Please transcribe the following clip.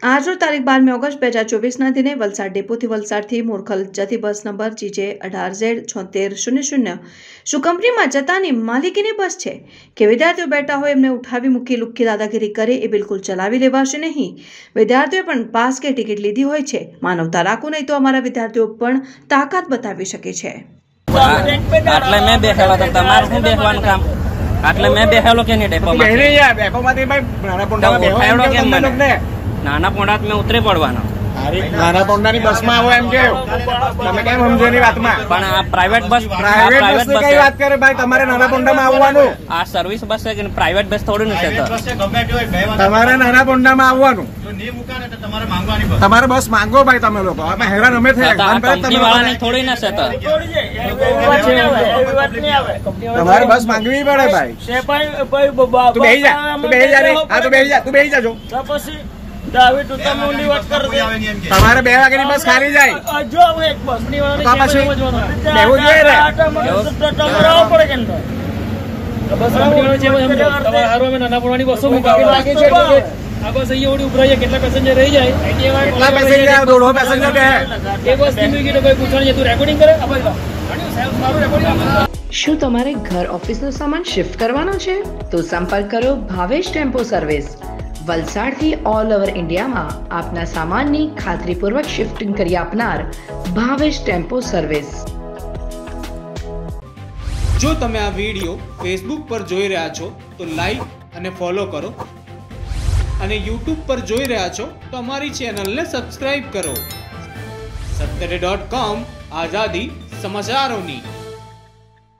આજરોજ તારીખ 12 ઓગસ્ટ 2024ના દિને વલસાડ ડેપોથી વલસાડથી મોરખલ જતી બસ નંબર GJ 18Z7600 શું કંપનીમાં જતાની માલિકીની બસ છે કે વિદ્યાર્થીઓ બેઠા હોય એમને ઉઠાવી મૂકી લુખ્ખી દાદાગીરી કરે એ બિલકુલ ચલાવી લેવાશે નહીં। વિદ્યાર્થીઓએ પણ પાસ કે ટિકિટ લીધી હોય છે। માનવતા રાખો નહીં તો અમારા વિદ્યાર્થીઓ પણ તાકાત બતાવી શકે છે। આટલે મેં બેઠેલો તો તમારું શું બેસવાનું કામ? આટલે મેં બેઠેલો કે નહીં ડેપોમાં? નાના પોંડા મેં ઉતરી પડવાનો। નાના પોંડાની બસમાં આવો એમ કેમ? તમે કેમ સમજો ની વાતમાં? પણ આ પ્રાઇવેટ બસ કઈ વાત કરે ભાઈ? તમારે નાના પોંડામાં આવવાનું। આ સર્વિસ બસ છે કે પ્રાઇવેટ બસ થોડી નથી છે। તમારે નાના પોંડામાં આવવાનું। તમારે બસ માંગો ભાઈ તમે લોકો। અમે હેરાન અમે થયા કંપની વાળાની થોડી ના છે તો તમારે બસ માંગવી પડે ભાઈ। તું બેહી જા, તું બેહી જા રે। હા તું બેહી જા, તું બેહી જાજો। તમારે 2 વાગ્યાની બસ ખાલી જાય બેહવું જોઈએ રે। શું તમારે ઘર ઓફિસનો સામાન શિફ્ટ કરવાનો છે તો સંપર્ક કરો ભાવેશ ટેમ્પો સર્વિસ। વલસાડથી ઓલ ઓવર ઇન્ડિયામાં આપના સામાનની ખાતરીપૂર્વક શિફ્ટિંગ કરી આપનાર ભાવેશ ટેમ્પો સર્વિસ। જો તમે આ વિડીયો ફેસબુક પર જોઈ રહ્યા છો તો લાઈક અને ફોલો કરો અને યુટ્યુબ પર જોઈ રહ્યા છો તો અમારી ચેનલને સબસ્ક્રાઇબ કરો। સત્તરે.com આઝાદી સમાચારોની।